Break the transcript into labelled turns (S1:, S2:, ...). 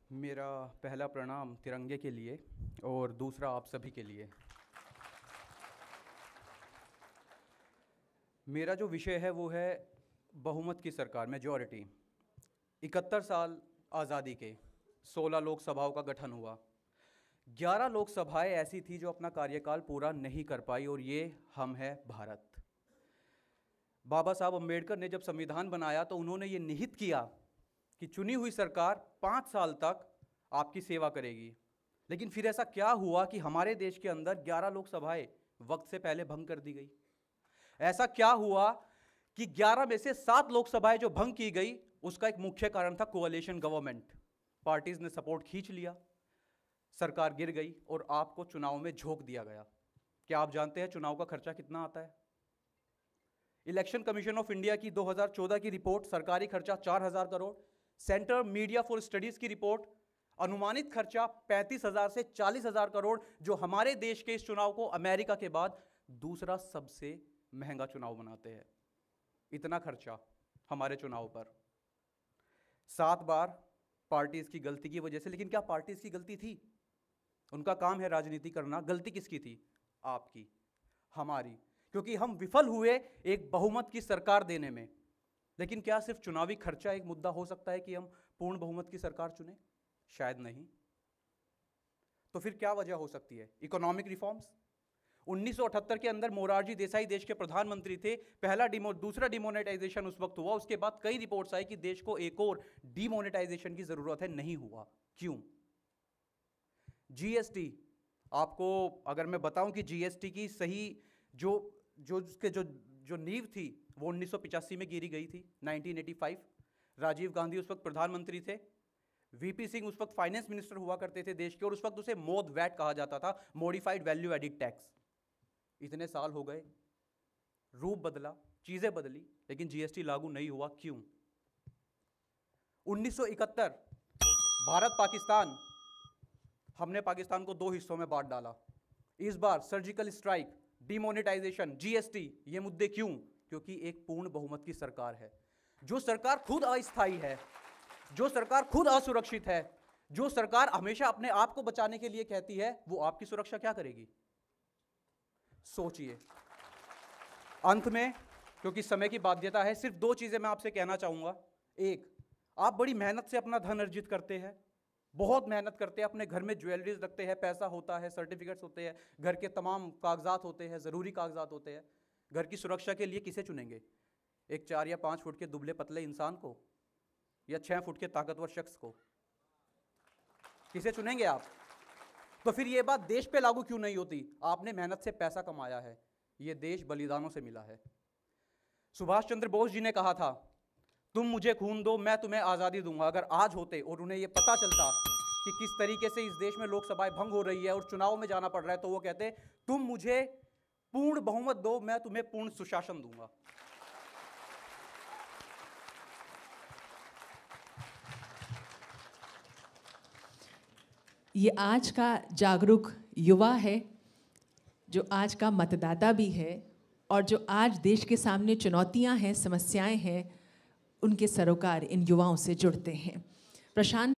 S1: मेरा पहला प्रणाम तिरंगे के लिए और दूसरा आप सभी के लिए। मेरा जो विषय है वो है बहुमत की सरकार, मेजॉरिटी। 71 साल आज़ादी के, 16 लोकसभाओं का गठन हुआ। 11 लोकसभाएं ऐसी थी जो अपना कार्यकाल पूरा नहीं कर पाई, और ये हम है भारत। बाबा साहब अम्बेडकर ने जब संविधान बनाया तो उन्होंने ये निहित किया कि चुनी हुई सरकार 5 साल तक आपकी सेवा करेगी। लेकिन फिर ऐसा क्या हुआ कि हमारे देश के अंदर 11 लोकसभाएं वक्त से पहले भंग कर दी गई। ऐसा क्या हुआ कि 11 में से 7 लोकसभाएं जो भंग की गई, उसका एक मुख्य कारण था कोअलिशन गवर्नमेंट। पार्टीज ने सपोर्ट खींच लिया, सरकार गिर गई और आपको चुनाव में झोंक दिया गया। क्या आप जानते हैं चुनाव का खर्चा कितना आता है? इलेक्शन कमीशन ऑफ इंडिया की 2014 की रिपोर्ट, सरकारी खर्चा 4000 crore. Centre media for studies की रिपोर्ट, अनुमानित खर्चा 35,000 से 40,000 करोड़, जो हमारे देश के इस चुनाव को अमेरिका के बाद दूसरा सबसे महंगा चुनाव बनाते हैं। इतना खर्चा हमारे चुनाव पर 7 बार पार्टीज की गलती की वजह से। लेकिन क्या पार्टीज की गलती थी? उनका काम है राजनीति करना। गलती किसकी थी? आपकी, हमारी, क्योंकि हम विफल हुए एक बहुमत की सरकार देने में। लेकिन क्या सिर्फ चुनावी खर्चा एक मुद्दा हो सकता है कि हम पूर्ण बहुमत की सरकार चुने? शायद नहीं। तो फिर क्या वजह हो सकती है? Economic reforms. 1978 के अंदर मोरारजी देसाई देश के प्रधानमंत्री थे। दूसरा डिमोनेटाइजेशन उस वक्त हुआ। उसके बाद कई रिपोर्ट्स आई कि देश को एक और डिमोनेटाइजेशन की जरूरत है। नहीं हुआ। क्यों? जीएसटी। आपको अगर मैं बताऊं कि जीएसटी की सही जो नींव थी वो 1985 में गिरी गई थी, 1985। राजीव गांधी उस वक्त प्रधानमंत्री थे। वीपी सिंह उस वक्त फाइनेंस मिनिस्टर हुआ करते थे देश के, और उस वक्त उसे मोद वैट कहा जाता था, मॉडिफाइड वैल्यू एडिड टैक्स। इतने साल हो गए, रूप बदला, चीजें बदली, लेकिन जीएसटी लागू नहीं हुआ। क्यों? 1971 भारत पाकिस्तान, हमने पाकिस्तान को 2 हिस्सों में बांट डाला। इस बार सर्जिकल स्ट्राइक, डिमोनेटाइजेशन, जीएसटी, ये मुद्दे क्यों? क्योंकि एक पूर्ण बहुमत की सरकार है। जो सरकार खुद अस्थायी है, जो सरकार खुद असुरक्षित है, जो सरकार हमेशा अपने आप को बचाने के लिए कहती है, वो आपकी सुरक्षा क्या करेगी? सोचिए। अंत में, क्योंकि समय की बाध्यता है, सिर्फ 2 चीजें मैं आपसे कहना चाहूंगा। एक, आप बड़ी मेहनत से अपना धन अर्जित करते हैं, बहुत मेहनत करते हैं, अपने घर में ज्वेलरीज रखते हैं, पैसा होता है, सर्टिफिकेट्स होते हैं, घर के तमाम कागजात होते हैं, जरूरी कागजात होते हैं। घर की सुरक्षा के लिए किसे चुनेंगे? एक 4 या 5 फुट के दुबले पतले इंसान को, या 6 फुट के ताकतवर शख्स को? किसे चुनेंगे आप? तो फिर ये बात देश पे लागू क्यों नहीं होती? आपने मेहनत से पैसा कमाया है, ये देश बलिदानों से मिला है। सुभाष चंद्र बोस जी ने कहा था, तुम मुझे खून दो, मैं तुम्हें आजादी दूंगा। अगर आज होते और उन्हें यह पता चलता कि किस तरीके से इस देश में लोकसभाएं भंग हो रही है और चुनाव में जाना पड़ रहा है, तो वो कहते, तुम मुझे पूर्ण बहुमत दो, मैं तुम्हें पूर्ण सुशासन दूंगा।
S2: ये आज का जागरूक युवा है, जो आज का मतदाता भी है, और जो आज देश के सामने चुनौतियां हैं, समस्याएं हैं, उनके सरोकार इन युवाओं से जुड़ते हैं। प्रशांत